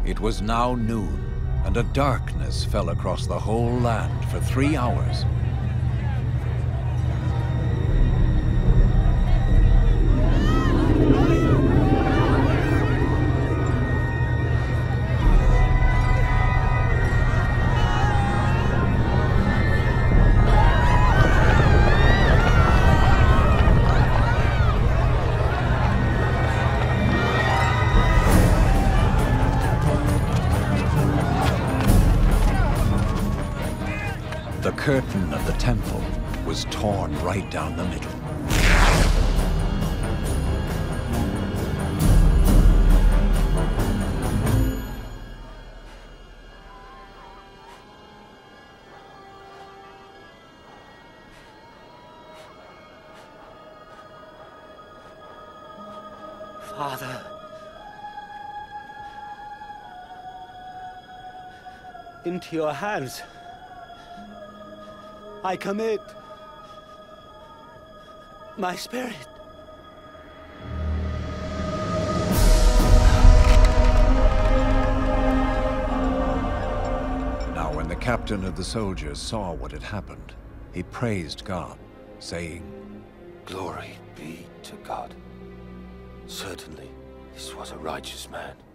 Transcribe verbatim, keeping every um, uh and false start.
It was now noon, and a darkness fell across the whole land for three hours. The curtain of the temple was torn right down the middle. Father, into your hands I commit my spirit. Now when the captain of the soldiers saw what had happened, he praised God, saying, "Glory be to God. Certainly, this was a righteous man."